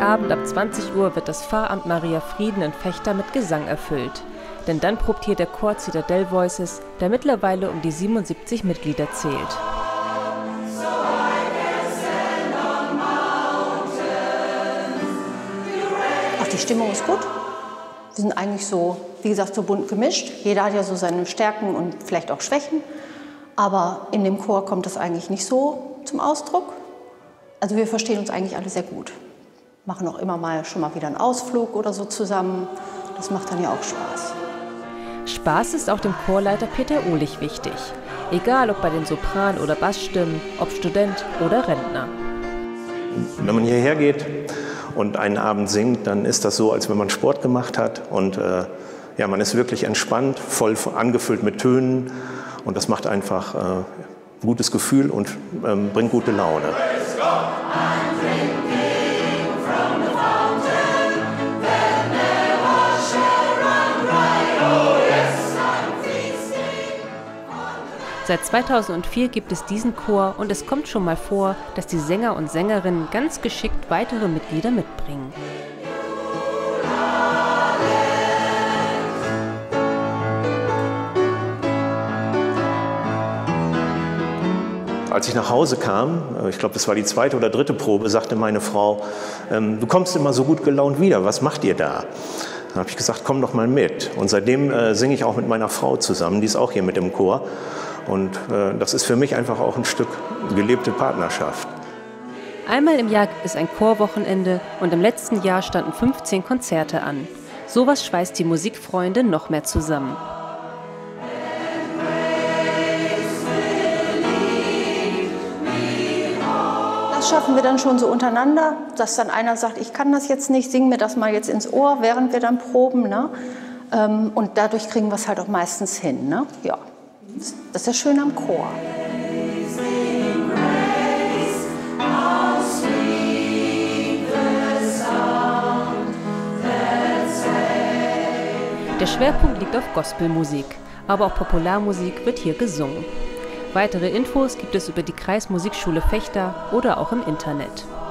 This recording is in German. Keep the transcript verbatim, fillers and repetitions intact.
Abend ab zwanzig Uhr wird das Pfarramt Maria Frieden in Vechta mit Gesang erfüllt. Denn dann probt hier der Chor Citadel Voices, der mittlerweile um die siebenundsiebzig Mitglieder zählt. Ach, die Stimmung ist gut. Wir sind eigentlich so, wie gesagt, so bunt gemischt. Jeder hat ja so seine Stärken und vielleicht auch Schwächen. Aber in dem Chor kommt das eigentlich nicht so zum Ausdruck. Also wir verstehen uns eigentlich alle sehr gut. Machen auch immer mal schon mal wieder einen Ausflug oder so zusammen. Das macht dann ja auch Spaß. Spaß ist auch dem Chorleiter Peter Ohlich wichtig. Egal ob bei den Sopran- oder Bassstimmen, ob Student oder Rentner. Wenn man hierher geht und einen Abend singt, dann ist das so, als wenn man Sport gemacht hat. Und äh, ja, man ist wirklich entspannt, voll angefüllt mit Tönen. Und das macht einfach äh, ein gutes Gefühl und ähm, bringt gute Laune. Seit zweitausendvier gibt es diesen Chor und es kommt schon mal vor, dass die Sänger und Sängerinnen ganz geschickt weitere Mitglieder mitbringen. Als ich nach Hause kam, ich glaube, das war die zweite oder dritte Probe, sagte meine Frau, ähm, du kommst immer so gut gelaunt wieder, was macht ihr da? Dann habe ich gesagt, komm doch mal mit. Und seitdem äh, singe ich auch mit meiner Frau zusammen, die ist auch hier mit im Chor. Und äh, das ist für mich einfach auch ein Stück gelebte Partnerschaft. Einmal im Jahr gibt es ein Chorwochenende und im letzten Jahr standen fünfzehn Konzerte an. Sowas schweißt die Musikfreunde noch mehr zusammen. Das schaffen wir dann schon so untereinander, dass dann einer sagt, ich kann das jetzt nicht, sing mir das mal jetzt ins Ohr, während wir dann proben. Ne? Und dadurch kriegen wir es halt auch meistens hin. Ne? Ja, das ist das Schöne am Chor. Der Schwerpunkt liegt auf Gospelmusik, aber auch Popularmusik wird hier gesungen. Weitere Infos gibt es über die Kreismusikschule Vechta oder auch im Internet.